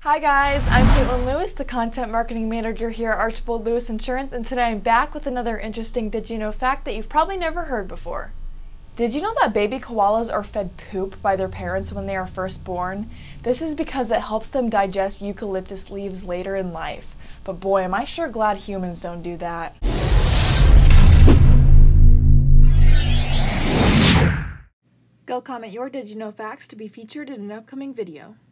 Hi guys, I'm Caitlin Lewis, the Content Marketing Manager here at Archibald Lewis Insurance, and today I'm back with another interesting Did You Know fact that you've probably never heard before. Did you know that baby koalas are fed poop by their parents when they are first born? This is because it helps them digest eucalyptus leaves later in life. But boy, am I sure glad humans don't do that. Go comment your Did You Know facts to be featured in an upcoming video.